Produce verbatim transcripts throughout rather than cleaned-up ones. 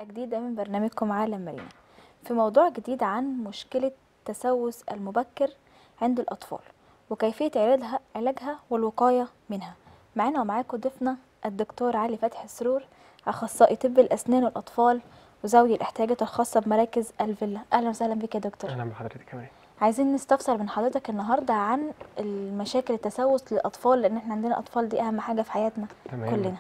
حلقة جديدة من برنامجكم عالم مريم، في موضوع جديد عن مشكلة التسوس المبكر عند الأطفال وكيفية علاجها علاجها والوقاية منها. معنا ومعاكم ضيفنا الدكتور علي فتحي السرور، أخصائي طب الأسنان والأطفال وذوي الاحتياجات الخاصة بمراكز الفيلا. أهلا وسهلا بك يا دكتور. أهلا بحضرتك كمان. عايزين نستفسر من حضرتك النهاردة عن المشاكل التسوس للأطفال، لأن احنا عندنا أطفال دي أهم حاجة في حياتنا تمام. كلنا.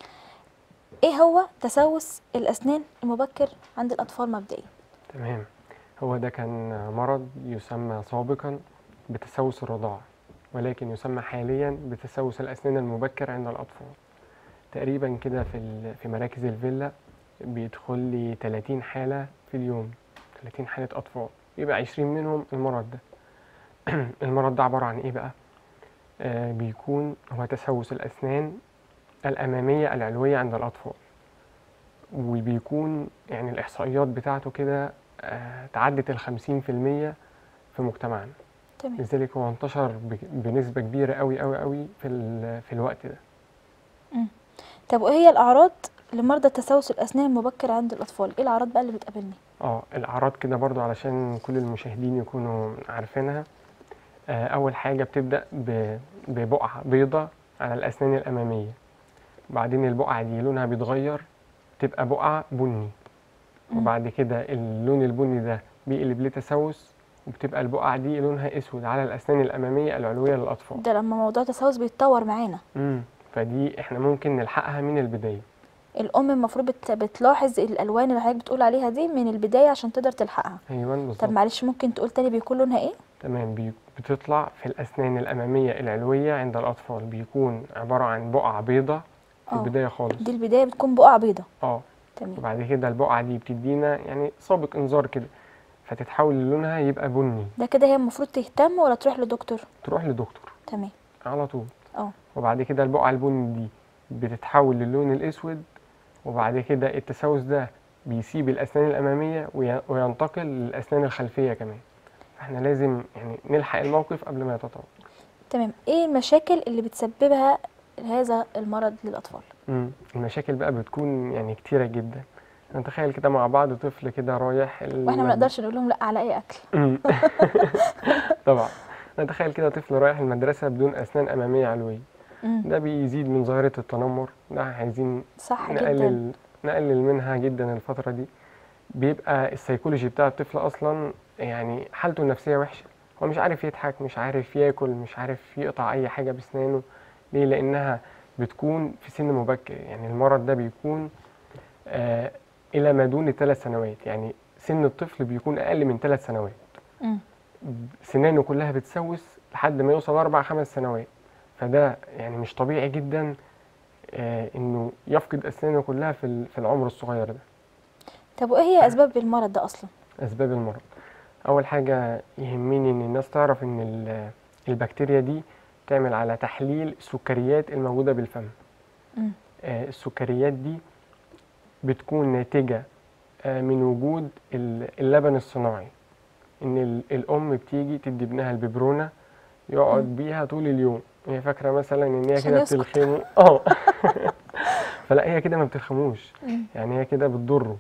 ايه هو تسوس الأسنان المبكر عند الأطفال مبدئيا؟ تمام. هو ده كان مرض يسمى سابقا بتسوس الرضاعة، ولكن يسمى حاليا بتسوس الأسنان المبكر عند الأطفال. تقريبا كده في في مراكز الفيلا بيدخل لي ثلاثين حالة في اليوم، ثلاثين حالة أطفال، يبقى عشرين منهم المرض ده. المرض ده عبارة عن إيه بقى؟ آه بيكون هو تسوس الأسنان الأمامية العلوية عند الأطفال، وبيكون يعني الإحصائيات بتاعته كده آه تعدت الخمسين في المية في مجتمعنا. تمام. لذلك هو انتشر بنسبة كبيرة قوي قوي قوي في, في الوقت ده. مم. طب وإيه هي الأعراض لمرضى تسوس الأسنان المبكر عند الأطفال؟ إيه الأعراض بقى اللي بتقابلني؟ اه الأعراض كده برضو علشان كل المشاهدين يكونوا عارفينها. آه أول حاجة بتبدأ ببقعة بيضة على الأسنان الأمامية، بعدين البقعة دي لونها بيتغير تبقى بقعة بني، وبعد كده اللون البني ده بيقلب لتسوس وبتبقى البقعة دي لونها اسود على الأسنان الأمامية العلوية للأطفال. ده لما موضوع التسوس بيتطور معانا. امم فدي احنا ممكن نلحقها من البداية. الأم المفروض بت... بتلاحظ الألوان اللي حضرتك بتقول عليها دي من البداية عشان تقدر تلحقها. ايوه بالظبط. طب معلش ممكن تقول تاني بيكون لونها ايه؟ تمام. بي... بتطلع في الأسنان الأمامية العلوية عند الأطفال، بيكون عبارة عن بقعة بيضة في أوه. البداية خالص. دي البداية بتكون بقعة بيضة. اه تمام. وبعد كده البقعة دي بتدينا يعني سابق إنذار كده، فتتحول لونها يبقى بني. ده كده هي المفروض تهتم ولا تروح لدكتور؟ تروح لدكتور. تمام. على طول. اه وبعد كده البقعة البني دي بتتحول للون الأسود، وبعد كده التسوس ده بيسيب الأسنان الأمامية وينتقل للأسنان الخلفية كمان. احنا لازم يعني نلحق الموقف قبل ما يتطور. تمام. ايه المشاكل اللي بتسببها هذا المرض للأطفال؟ امم المشاكل بقى بتكون يعني كتيرة جدا. نتخيل كده مع بعض طفل كده رايح واحنا ما نقدرش نقول لهم لا على اي اكل. طبعا. نتخيل كده طفل رايح المدرسة بدون أسنان أمامية علوية. مم. ده بيزيد من ظاهرة التنمر، ده عايزين صح نقلل جدا. نقلل منها جدا الفترة دي. بيبقى السيكولوجي بتاع الطفل أصلا يعني حالته النفسية وحشة، هو مش عارف يضحك، مش عارف ياكل، مش عارف يقطع أي حاجة بسنانه. ليه؟ لأنها بتكون في سن مبكر. يعني المرض ده بيكون آه إلى ما دون الثلاث سنوات، يعني سن الطفل بيكون أقل من ثلاث سنوات. مم. سنانه كلها بتسوس لحد ما يوصل أربع خمس سنوات. فده يعني مش طبيعي جدا آه إنه يفقد أسنانه كلها في في العمر الصغير ده. طب وايه هي اسباب المرض ده اصلا؟ أسباب المرض، أول حاجة يهمني إن الناس تعرف إن البكتيريا دي تعمل على تحليل السكريات الموجودة بالفم. مم. آه السكريات دي بتكون ناتجة آه من وجود اللبن الصناعي. إن الأم بتيجي تدي ابنها الببرونة يقعد مم. بيها طول اليوم، هي فاكرة مثلا إن هي كده بتلخمه. اه فلا، هي كده ما بتلخموش، يعني هي كده بتضره.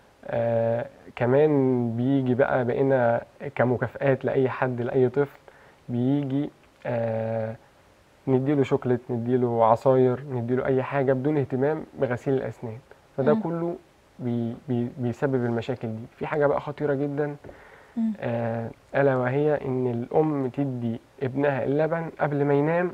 آه كمان بيجي بقى بقينا كمكافآت لأي حد لأي طفل بيجي آه نديله شوكليت، نديله عصاير، نديله أي حاجة بدون اهتمام بغسيل الأسنان. فده م. كله بي بي بيسبب المشاكل دي. في حاجة بقى خطيرة جدا آه ألا وهي إن الأم تدي ابنها اللبن قبل ما ينام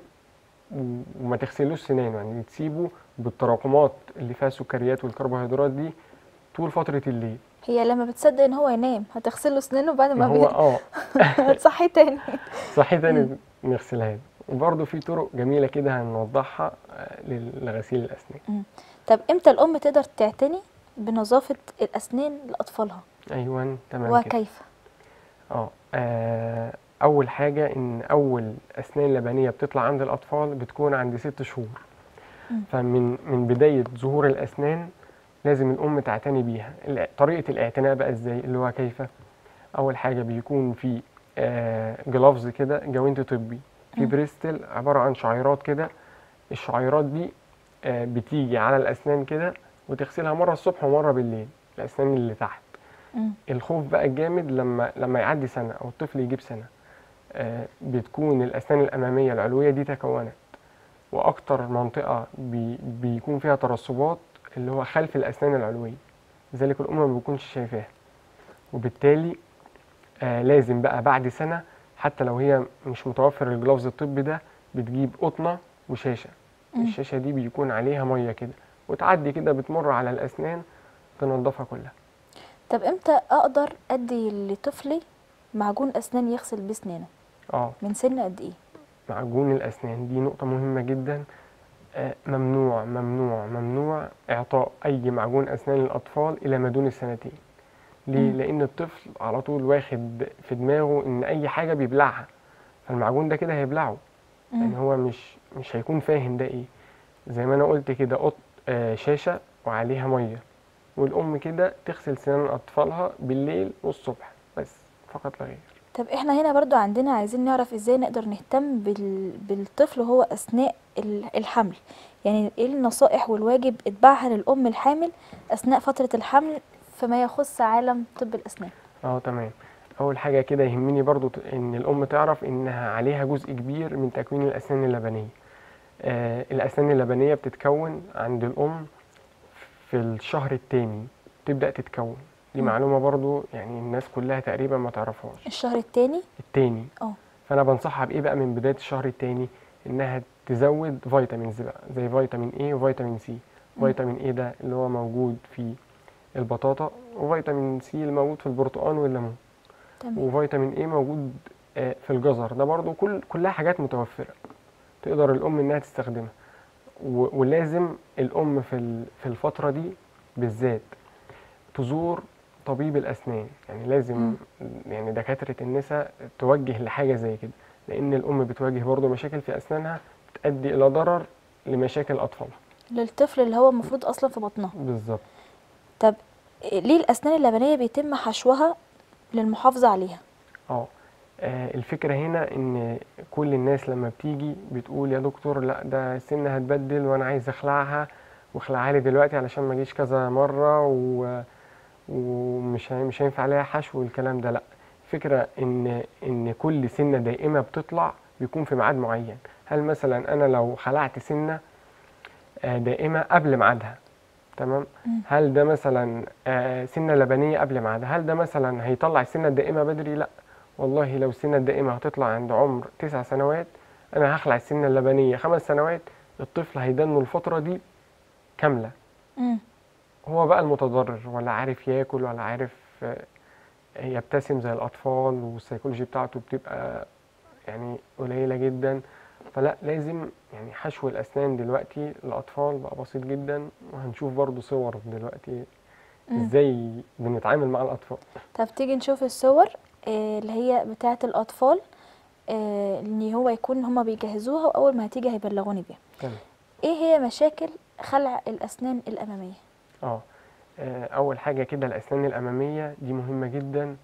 وما تغسلوش سنانه، يعني تسيبه بالتراكمات اللي فيها السكريات والكربوهيدرات دي طول فترة الليل. هي لما بتصدق ان هو ينام هتغسله سنانه بعد ما هو اه هتصحي تاني صحي تاني نغسلها له. وبرضه في طرق جميلة كده هنوضحها لغسيل الأسنان. مم. طب امتى الأم تقدر تعتني بنظافة الأسنان لأطفالها؟ أيوة تمام. وكيف؟ اه أول حاجة إن أول أسنان لبنية بتطلع عند الأطفال بتكون عند ست شهور. مم. فمن من بداية ظهور الأسنان لازم الأم تعتني بيها. طريقة الاعتناء بقى إزاي؟ اللي هو كيف؟ أول حاجة بيكون في آه جلافز كده، جوانت طبي، في بريستل عبارة عن شعيرات كده. الشعيرات دي آه بتيجي على الأسنان كده وتغسلها مرة الصبح ومرة بالليل. الاسنان اللي تحت. مم. الخوف بقى الجامد لما لما يعدي سنه او الطفل يجيب سنه، آه بتكون الاسنان الاماميه العلويه دي تكونت، واكتر منطقه بي بيكون فيها ترسبات اللي هو خلف الاسنان العلويه، لذلك الام ما بتكونش شايفاها. وبالتالي آه لازم بقى بعد سنه، حتى لو هي مش متوفر الجلوفز الطبي ده، بتجيب قطنه وشاشه. مم. الشاشه دي بيكون عليها ميه كده، وتعدي كده بتمر على الاسنان تنضفها كلها. طب امتى اقدر ادي لطفلي معجون اسنان يغسل بيه اسنانه؟ اه من سن قد ايه؟ معجون الاسنان دي نقطه مهمه جدا. آه ممنوع ممنوع ممنوع اعطاء اي معجون اسنان للاطفال الى ما دون السنتين. ليه؟ مم. لان الطفل على طول واخد في دماغه ان اي حاجه بيبلعها، فالمعجون ده كده هيبلعه. مم. يعني هو مش مش هيكون فاهم ده ايه. زي ما انا قلت كده، قط آه شاشه وعليها ميه، والام كده تغسل سنان اطفالها بالليل والصبح بس، فقط لا غير. طب احنا هنا برضو عندنا عايزين نعرف ازاي نقدر نهتم بال... بالطفل وهو اثناء ال- الحمل. يعني ايه النصائح والواجب اتباعها للام الحامل اثناء فترة الحمل فيما يخص عالم طب الاسنان؟ اه تمام. اول حاجه كده يهمني برضو ت- ان الام تعرف انها عليها جزء كبير من تكوين الاسنان اللبنيه. آه الاسنان اللبنيه بتتكون عند الام في الشهر الثاني، تبدا تتكون. دي مم. معلومه برضو يعني الناس كلها تقريبا ما تعرفهاش. الشهر التاني. التاني. اه. فانا بنصحها بايه بقى من بدايه الشهر الثاني؟ انها تزود فيتامينز بقى، زي فيتامين اي وفيتامين سي. مم. فيتامين اي ده اللي هو موجود في البطاطا، وفيتامين سي اللي موجود في البرتقال والليمون، تمام. وفيتامين اي موجود آه، في الجزر. ده برضو كل كلها حاجات متوفرة تقدر الأم إنها تستخدمها. و- ولازم الأم في ال- في الفترة دي بالذات تزور طبيب الأسنان. يعني لازم مم. يعني دكاترة النساء توجه لحاجة زي كده، لأن الأم بتواجه برضو مشاكل في أسنانها تؤدي إلى ضرر لمشاكل أطفالها. للطفل اللي هو المفروض اصلا في بطنها. بالظبط. طب ليه الاسنان اللبنية بيتم حشوها للمحافظة عليها؟ اه آه، الفكرة هنا ان كل الناس لما بتيجي بتقول يا دكتور لا ده سن هتبدل وانا عايز اخلعها، واخلعها لي دلوقتي علشان ما اجيش كذا مرة و... ومش هي- مش هينفع عليها حشو والكلام ده. لا، الفكرة ان ان كل سنة دائمة بتطلع بيكون في ميعاد معين. هل مثلا انا لو خلعت سنة آه، دائمة قبل ميعادها، تمام، مم. هل ده مثلا آه، سنة لبنية قبل ميعادها، هل ده مثلا هيطلع السنة الدائمة بدري؟ لا والله. لو السنة الدائمة هتطلع عند عمر تسع سنوات، أنا هخلع السنة اللبنية خمس سنوات، الطفل هيدنه الفترة دي كاملة. مم. هو بقى المتضرر، ولا عارف ياكل ولا عارف آه، يبتسم زي الأطفال، والسيكولوجي بتاعته بتبقى يعني قليلة جدا. فلا، لازم يعني حشو الأسنان دلوقتي للأطفال بقى بسيط جدا، وهنشوف برضو صور دلوقتي مم. ازاي بنتعامل مع الأطفال. طب تيجي نشوف الصور آه، اللي هي بتاعة الأطفال، آه، ان هو يكون هما بيجهزوها واول ما هتيجي هيبلغوني بيها. تمام. ايه هي مشاكل خلع الاسنان الاماميه؟ اه آه، أول حاجة كده الأسنان الأمامية دي مهمة جدا.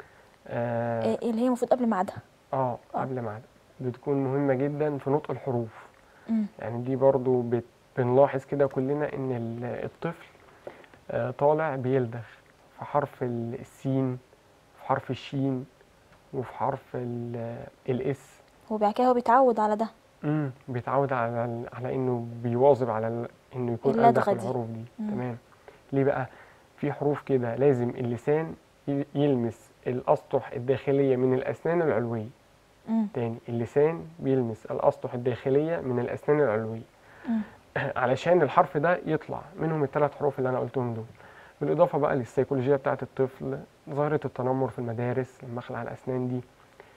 اه آه، اللي هي المفروض قبل ميعادها. آه، اه. قبل ما بتكون مهمة جدا في نطق الحروف. امم. يعني دي برضو بت... بنلاحظ كده كلنا إن ال- الطفل آه، طالع بيلدغ في حرف ال- السين، في حرف الشين، وفي حرف ال- الاس. هو بعد كده هو بيتعود على ده. امم بيتعود على ال- على انه بيواظب على ال- انه يكون ألدغ في اللدغه دي. الحروف دي. مم. تمام. ليه بقى؟ في حروف كده لازم اللسان ي- يلمس الأسطح الداخلية من الأسنان العلوية. مم. تاني، اللسان بيلمس الأسطح الداخلية من الأسنان العلوية مم. علشان الحرف ده يطلع منهم الثلاث حروف اللي أنا قلتهم دول. بالإضافة بقى للسيكولوجية بتاعة الطفل، ظاهرة التنمر في المدارس لما أخلع الأسنان دي،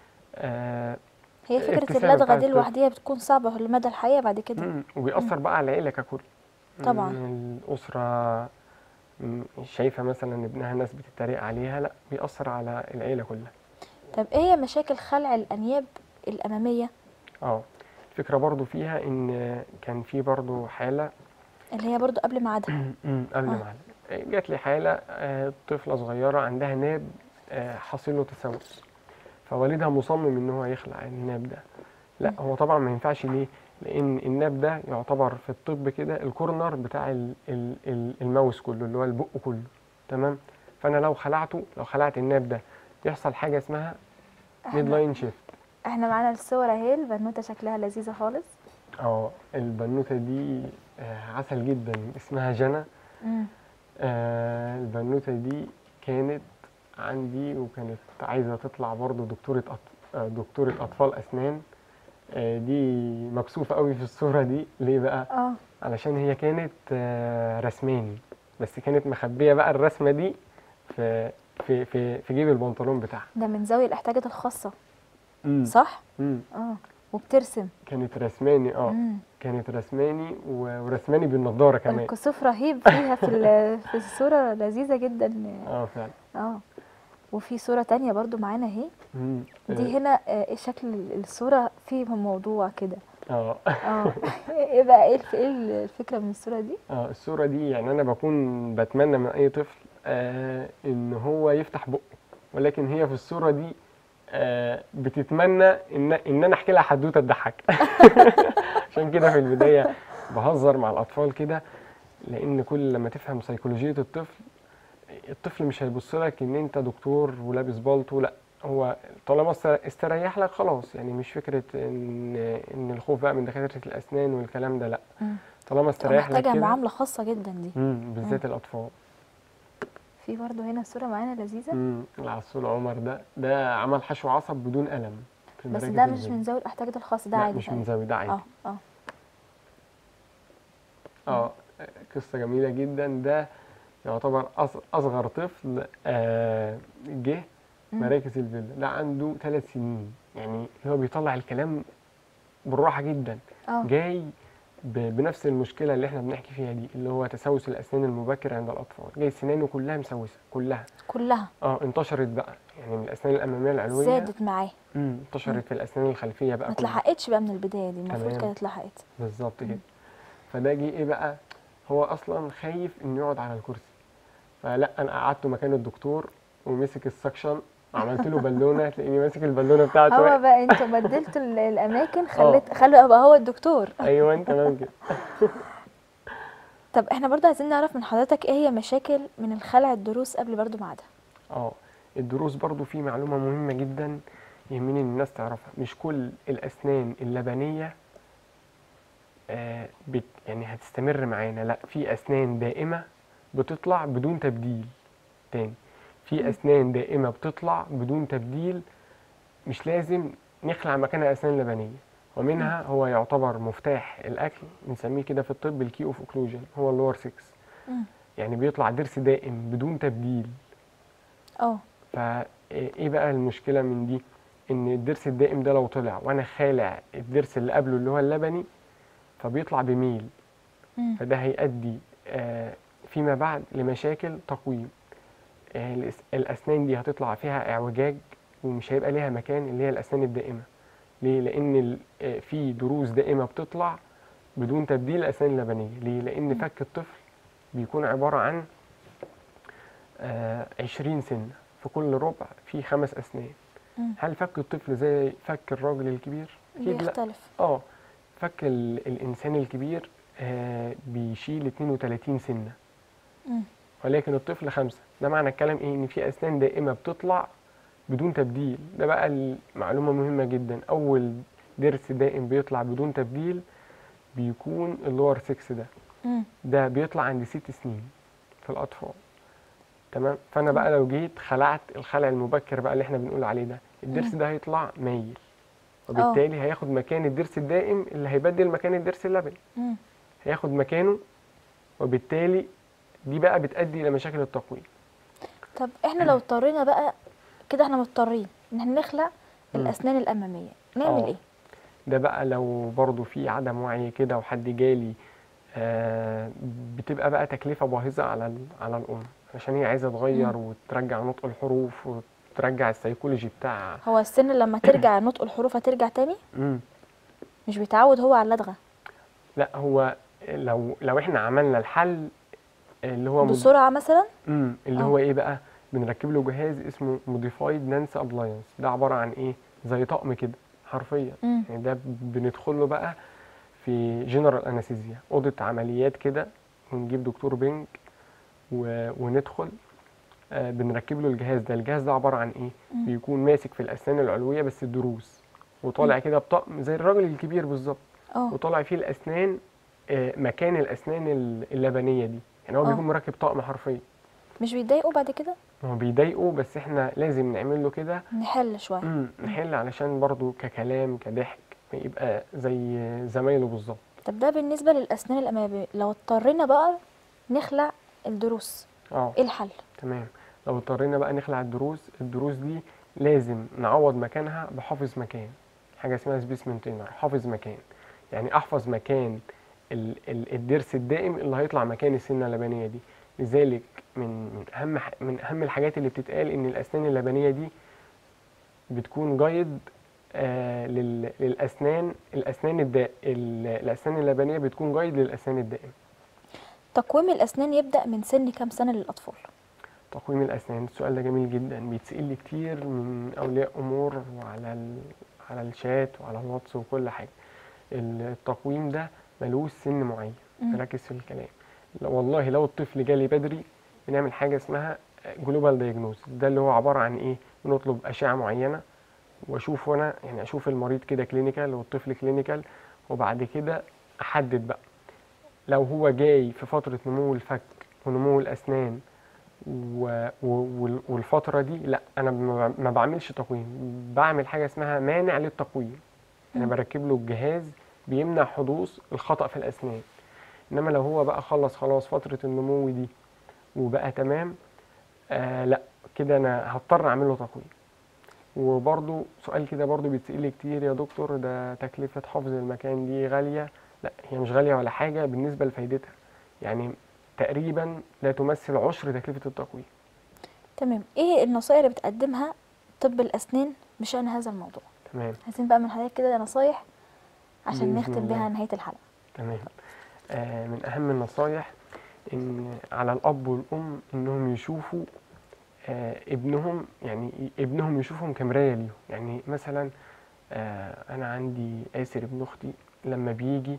آه هي فكره ابتسامة اللدغه بتاعة دي الطفل. لوحديها بتكون صعبه لمدى الحياه بعد كده. مم. مم. وبيأثر بقى على العيلة ككل. طبعا. مم، الأسرة مم، شايفة مثلا إن ابنها ناس بتتريق عليها، لا، بيأثر على العيلة كلها. طب ايه هي مشاكل خلع الانياب الاماميه اه الفكرة برضو فيها إن كان في برضو حالة اللي هي برضو قبل ميعادها؟ مم، قبل اه. ما أعلم. جات لي حالة آه، طفلة صغيرة عندها ناب آه، حاصل له تسوس، فوالدها مصمم إن هو يخلع الناب ده. لا، مم. هو طبعا ما ينفعش. ليه؟ لأن الناب ده يعتبر في الطب كده الكورنر بتاع ال- ال- ال- الماوس كله، اللي هو البق كله. تمام. فانا لو خلعته، لو خلعت الناب ده يحصل حاجه اسمها ميد احنا لاين شيفت. احنا معانا الصور اهي، البنوته شكلها لذيذه خالص. اه البنوته دي آه، عسل جدا، اسمها جنى. امم آه، البنوته دي كانت عندي وكانت عايزه تطلع برضو دكتوره أط... آه، دكتوره اطفال اسنان. آه، دي مكسوفه قوي في الصوره دي. ليه بقى؟ اه علشان هي كانت آه، رسماني، بس كانت مخبيه بقى الرسمه دي في في في في جيب البنطلون بتاعها. ده من ذوي الاحتياجات الخاصه، امم صح؟ امم اه وبترسم. كانت رسماني. اه امم كانت رسماني و- ورسماني بالنضاره كمان. الكسوف رهيب فيها في ال- في الصوره، لذيذه جدا. اه فعلا. اه وفي صوره تانية برضو معانا اهي. امم دي هنا آه، شكل الصوره فيه موضوع كده. اه اه ايه بقى، ايه الف- ايه الفكره من الصوره دي؟ اه الصورة دي يعني أنا بكون بتمنى من أي طفل آه إن هو يفتح بقه، ولكن هي في الصورة دي آه بتتمنى إن إن أنا أحكي لها حدوتة تضحك. عشان كده في البداية بهزر مع الأطفال كده، لأن كل لما تفهم سيكولوجية الطفل، الطفل مش هيبص لك إن أنت دكتور ولابس بالطو، لا، هو طالما است- استريح لك خلاص. يعني مش فكرة إن إن الخوف بقى من دكاترة الأسنان والكلام ده، لا، مم. طالما تبقى استريح لك محتاجه كده. معامله خاصه جدا دي. امم بالذات الاطفال. في برضو هنا صوره معانا لذيذه، امم العسول عمر ده ده عمل حشو عصب بدون الم في بس مراكز ده مش الفيلم. من ذوي الاحتياجات الخاصه، ده لا عادي مش من تقريبا. زاوية، ده عادي. اه اه اه قصة جميلة جدا. ده يعتبر أص- أصغر طفل آه جه مم. مراكز الفيلا. ده عنده ثلاث سنين، يعني هو بيطلع الكلام بالراحة جدا. اه جاي ب- بنفس المشكلة اللي احنا بنحكي فيها دي، اللي هو تسوس الأسنان المبكر عند الأطفال. جاي سنانه كلها مسوسة كلها. كلها اه انتشرت بقى، يعني من الأسنان الأمامية العلوية. زادت معاه. امم مم. انتشرت في الأسنان الخلفية بقى ما كلها. اتلحقتش بقى من البدايه، دي المفروض تمام، كانت اتلحقت. بالظبط كده. مم. فده جه ايه بقى؟ هو اصلا خايف انه يقعد على الكرسي، فلا انا قعدته مكان الدكتور ومسك السكشن وعملت له بالونه، تلاقيني ماسك البالونه بتاعته. هو بقى انتوا بدلتوا ال- الاماكن، اه خليت خلوا يبقى هو الدكتور. ايوه تمام كده. طب احنا برضو عايزين نعرف من حضرتك ايه هي مشاكل من الخلع الضروس قبل برضو ميعادها. اه الدروس برضو في معلومه مهمه جدا يهمني ان الناس تعرفها. مش كل الاسنان اللبنيه آه بت يعني هتستمر معانا، لا، في اسنان دائمه بتطلع بدون تبديل تاني. في مم. اسنان دائمه بتطلع بدون تبديل، مش لازم نخلع مكانها اسنان لبنيه. ومنها هو يعتبر مفتاح الاكل، بنسميه كده في الطب الكي اوف اوكلوجن، هو اللور ستة. مم. يعني بيطلع ضرس دائم بدون تبديل. اه فايه بقى المشكله من دي؟ ان الضرس الدائم ده لو طلع وانا خالع الضرس اللي قبله اللي هو اللبني، فبيطلع بميل. مم. فده هيؤدي آه، فيما بعد لمشاكل تقويم. آه، الأس- الاسنان دي هتطلع فيها اعوجاج، ومش هيبقى ليها مكان، اللي هي الاسنان الدائمه. ليه؟ لان ال- آه، في ضروس دائمه بتطلع بدون تبديل الاسنان اللبنيه. ليه؟ لان مم. فك الطفل بيكون عباره عن آه، عشرين سنه، في كل ربع في خمس اسنان. مم. هل فك الطفل زي فك الراجل الكبير؟ اكيد لا. بيختلف. اه فك ال- الانسان الكبير آه، بيشيل اثنين وثلاثين سنه، مم. ولكن الطفل خمسه. ده معنى الكلام ايه؟ ان في اسنان دائمه بتطلع بدون تبديل. ده بقى المعلومه مهمه جدا. اول ضرس دائم بيطلع بدون تبديل بيكون اللور ستة. ده مم. ده بيطلع عند ست سنين في الاطفال. تمام. فانا تمام. بقى لو جيت خلعت الخلع المبكر بقى اللي احنا بنقول عليه ده، الضرس مم. ده هيطلع مايل، اه وبالتالي هياخد مكان الضرس الدائم اللي هيبدل مكان الضرس اللبني، مم. هياخد مكانه. وبالتالي دي بقى بتؤدي الى مشاكل التقويم. طب احنا لو اضطرينا بقى كده، احنا مضطرين ان احنا نخلع مم. الاسنان الاماميه، نعمل اه ايه؟ ده بقى لو برضو في عدم وعي كده وحد جالي، آه بتبقى بقى تكلفة باهظة على ال- على الأم، عشان هي عايزة مم. تغير وترجع نطق الحروف وترجع السيكولوجي بتاع. هو السن لما ترجع نطق الحروف هترجع تاني؟ مم. مش بيتعود هو على اللدغه لا هو لو لو احنا عملنا الحل اللي هو مد... بسرعه مثلا؟ مم. اللي اه هو ايه بقى؟ بنركب له جهاز اسمه موديفايد نانس ابلاينس. ده عبارة عن ايه؟ زي طقم كده حرفيا. مم. يعني ده بندخل له بقى في جنرال انستيزيا، اوضه عمليات كده، ونجيب دكتور بنج و... وندخل آه بنركب له الجهاز ده. الجهاز ده عباره عن ايه؟ مم. بيكون ماسك في الاسنان العلويه بس الضروس، وطالع كده بطقم زي الراجل الكبير بالظبط، اه وطالع فيه الاسنان آه مكان الاسنان اللبنيه دي. يعني هو اه بيكون مركب طقم حرفيا. مش بيتضايقوا بعد كده؟ هو بيضايقه بس احنا لازم نعمل له كده. نحل شويه. امم مم. نحل علشان برضو ككلام كضحك يبقى زي زمايله بالظبط. طب ده بالنسبه للاسنان الاماميه، لو اضطرينا بقى نخلع الضروس، اه ايه الحل؟ تمام. لو اضطرينا بقى نخلع الضروس، الضروس دي لازم نعوض مكانها بحافظ مكان، حاجه اسمها سبيس مينتينر، حافظ مكان. يعني احفظ مكان ال- ال- الضرس الدائم اللي هيطلع مكان السنه اللبنيه دي. لذلك من من اهم ح- من اهم الحاجات اللي بتتقال ان الاسنان اللبنيه دي بتكون جايد آه لل- للاسنان الاسنان الدا ال- الاسنان اللبنيه بتكون جايد للاسنان الدائم. تقويم الاسنان يبدا من سن كام سنه للاطفال؟ تقويم الأسنان، السؤال ده جميل جدا، بيتسأل لي كتير من أولياء أمور وعلى ال... على الشات وعلى الواتس وكل حاجة. التقويم ده ملوش سن معين، مم. ركز في الكلام. لو والله لو الطفل جالي بدري بنعمل حاجة اسمها جلوبال دايجنوز. ده اللي هو عبارة عن إيه؟ بنطلب أشعة معينة وأشوف، وأنا يعني أشوف المريض كده كلينيكال والطفل كلينيكال، وبعد كده أحدد بقى لو هو جاي في فترة نمو الفك ونمو الأسنان و... و... والفترة دي لا، أنا ما ما بعملش تقويم، بعمل حاجة اسمها مانع للتقويم. أنا مم. بركب له الجهاز بيمنع حدوث الخطأ في الأسنان. إنما لو هو بقى خلص خلاص فترة النمو دي وبقى تمام، آه لا، كده أنا هضطر أعمل له تقويم. وبرضو سؤال كده برضو بيتسأل لي كتير، يا دكتور ده تكلفة حفظ المكان دي غالية؟ لا، هي مش غالية ولا حاجة بالنسبة لفايدتها، يعني تقريبا لا تمثل عشر تكلفة التقويم. تمام. ايه النصائح اللي بتقدمها طب الاسنان بشان هذا الموضوع؟ تمام. عايزين بقى من حضرتك كده نصايح عشان بإذن نختم بيها الله. نهايه الحلقه. تمام. آه من أهم النصايح إن على الأب والأم إنهم يشوفوا آه ابنهم، يعني ابنهم يشوفهم كمراية ليهم. يعني مثلا آه أنا عندي آسر ابن أختي لما بيجي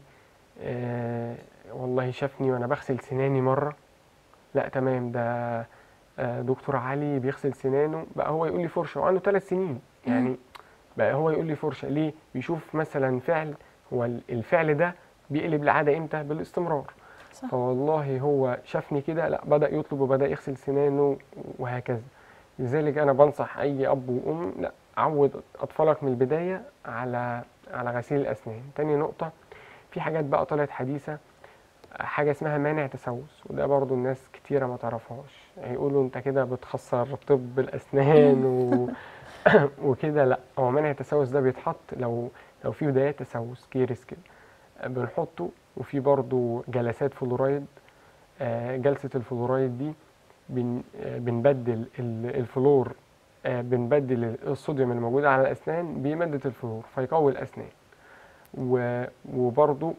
آه والله شافني وأنا بغسل سناني مرة، لا تمام، ده آه دكتور علي بيغسل سنانه، بقى هو يقول لي فرشة وعنده ثلاث سنين. مم. يعني بقى هو يقول لي فرشة ليه؟ بيشوف مثلا فعل، هو الفعل ده بيقلب لعادة امتى؟ بالاستمرار. صح. فوالله هو شافني كده لا، بدأ يطلب وبدأ يغسل سنانه وهكذا. لذلك أنا بنصح أي أب وأم لا، عود أطفالك من البداية على على غسيل الأسنان. تاني نقطة، في حاجات بقى طلعت حديثة، حاجة اسمها مانع تسوس، وده برضو الناس كتيرة ما تعرفهاش. هيقولوا انت كده بتخسر طب الأسنان و... وكده. لا، هو مانع التسوس ده بيتحط لو لو في بدايات تسوس كيرس كده بنحطه. وفي برضو جلسات فلورايد، آه، جلسة الفلورايد دي بن آه، بنبدل ال- الفلور، آه، بنبدل الصوديوم اللي موجود على الأسنان بمادة الفلور فيقوي الأسنان. و- وبرضو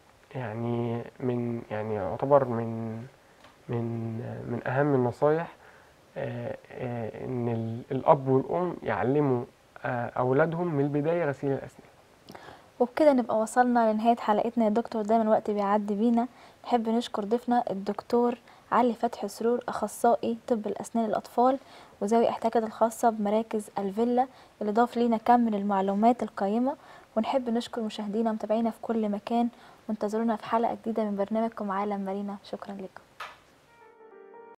يعني من يعني يعتبر من من من أهم النصايح آه، آه، إن ال- الأب والأم يعلموا آه، أولادهم من البداية غسيل الأسنان. وبكده نبقى وصلنا لنهاية حلقتنا يا دكتور، دايما الوقت بيعدي بينا. نحب نشكر ضيفنا الدكتور علي فتحي سرور، أخصائي طب الأسنان الأطفال وذوي الاحتياجات الخاصة بمراكز الفيلا، اللي ضاف لينا كم من المعلومات القيمة. ونحب نشكر مشاهدينا ومتابعينا في كل مكان، وانتظرونا في حلقة جديدة من برنامجكم عالم مارينا. شكرا لكم.